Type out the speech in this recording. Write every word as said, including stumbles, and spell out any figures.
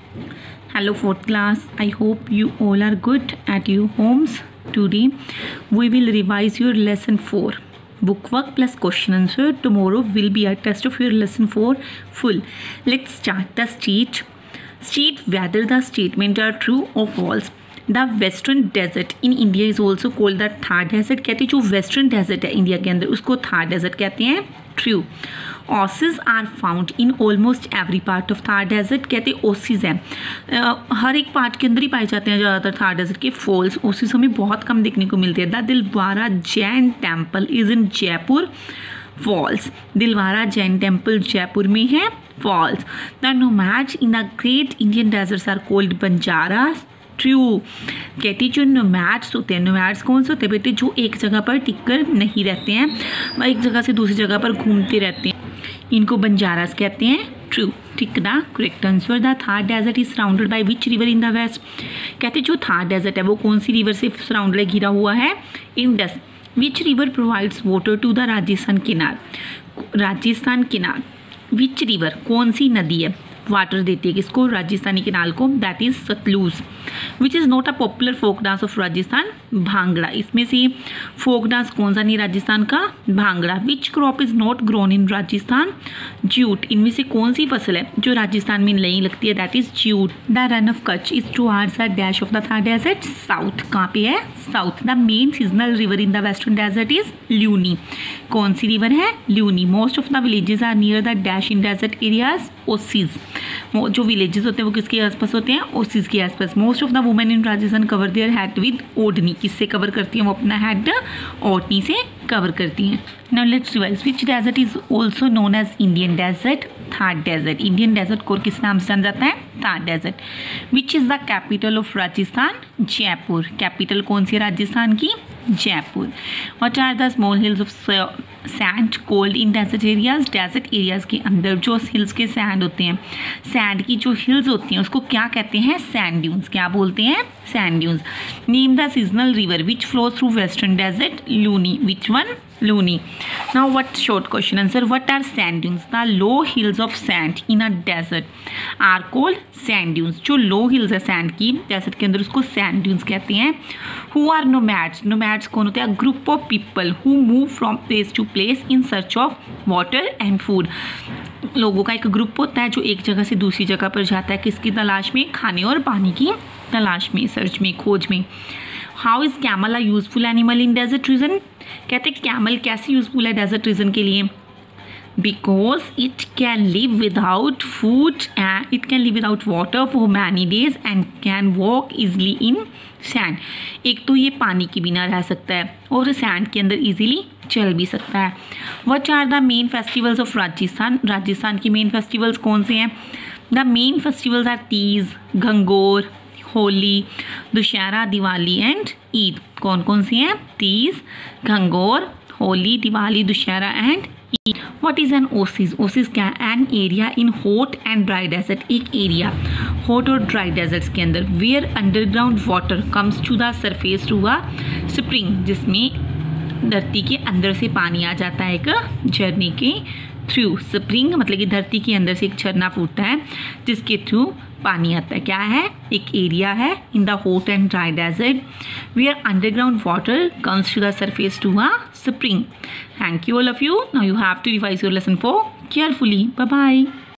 Hello fourth class, I hope you all are good at your homes. Today we will revise your lesson four. Book work plus question answer. Tomorrow will be a test of your lesson four full. Let's start the state. State whether the statement are true or false. The western desert in India is also called the Thar desert. कहते हैं जो western desert है India के अंदर उसको Thar desert कहते हैं. True. Osses are found in almost every part of Thar desert. कहते हैं ओसिस हैं uh, हर एक पार्ट के अंदर ही पाए जाते हैं ज़्यादातर Thar desert के. फॉल्स ओसिस हमें बहुत कम देखने को मिलते हैं. The Dilwara Jain temple is in Jaipur. False. Dilwara Jain temple Jaipur में है. False. The nomads in the great Indian deserts are called Banjaras. True. कहती जो नोमैड्स होते हैं, नोमैड्स कौन से होते हैं बेटे? जो एक जगह पर टिककर नहीं रहते हैं, वह एक जगह से दूसरी जगह पर घूमते रहते हैं, इनको बंजारास कहते हैं. ट्रू. ठीक ना. Correct answer. The Thar desert is surrounded by which river in the west. कहते जो थार डेजर्ट है वो कौन सी रिवर से सराउंडेड घिरा हुआ है? Indus. Which river provides water to the Rajasthan canal. Rajasthan किनार. विच रिवर कौन सी नदी है वाटर देती है किसको? राजस्थानी किनाल को. That is Sutlej. Which is not a popular folk dance of Rajasthan. Bhangra. इसमें से फोक डांस कौन सा नहीं राजस्थान का? Bhangra. Which crop is not grown in Rajasthan. Jute. इनमें से कौन सी फसल है जो राजस्थान में नहीं लगती है? That is jute. The Rann of Kutch is towards the dash of the Thar desert. South. कहाँ पे है? South. The main seasonal river in the western desert is Luni. कौन सी रिवर है? Luni. Most of the villages are near the dash in desert areas. Oasis. जो villages होते हैं वो किसके आसपास होते हैं? ओसिस के आसपास. Most of the women in Rajasthan cover their head with odhni. किससे कवर करती हैं वो अपना हेड? ओढ़नी से कवर करती हैं. Now let's revise. Which desert is also known as Indian desert. Thar desert. Indian desert को किस नाम से जाना जाता है? Thar desert. Which is the capital of Rajasthan. Jaipur. Capital कौन सी है राजस्थान की? Jaipur. What are the small hills of sand called in desert areas. Desert areas के अंदर जो हिल्स के सैंड होते हैं, सैंड की जो हिल्स होती हैं उसको क्या कहते हैं? Sand dunes. क्या बोलते हैं? Sand dunes. Name the seasonal river which flows through western desert. Luni. Which one? Luni. Now what short question answer. What are sand dunes? The low hills of sand in a desert are called sand dunes. जो low hills है sand की desert के अंदर उसको sand dunes कहते हैं. Who are nomads? Nomads कौन होते हैं? A group of people who move from place to place in search of water and food. लोगों का एक ग्रुप होता है जो एक जगह से दूसरी जगह पर जाता है किसकी तलाश में? खाने और पानी की तलाश में, सर्च में, खोज में. How is camel a useful animal in desert region. कहते हैं कैमल कैसे यूजफुल है डेजर्ट रीजन के लिए? Because it can live without food and it can live without water for many days and can walk easily in sand. एक तो ये पानी के बिना रह सकता है और सैंड के अंदर इजीली चल भी सकता है. What are the main festivals of Rajasthan. Rajasthan के मेन फेस्टिवल्स कौन से हैं? The main festivals are Teej, Gangaur, Holi, Dussehra, Diwali and Eid. कौन कौन सी हैं? Teej, Gangaur, Holi, Diwali, Dussehra and Eid. What is an oasis. Oasis क्या है? An area in hot and dry desert. एक एरिया हॉट और ड्राई डेजर्ट्स के अंदर where underground water comes to the surface through a spring. जिसमें धरती के अंदर से पानी आ जाता है एक झरने के थ्रू. स्प्रिंग मतलब कि धरती के अंदर से एक झरना फूटता है जिसके थ्रू पानी आता है. क्या है? एक एरिया है in the hot and dry desert where underground water comes to the surface to a spring. Thank you all of you. Now you have to revise your lesson four carefully. Bye bye.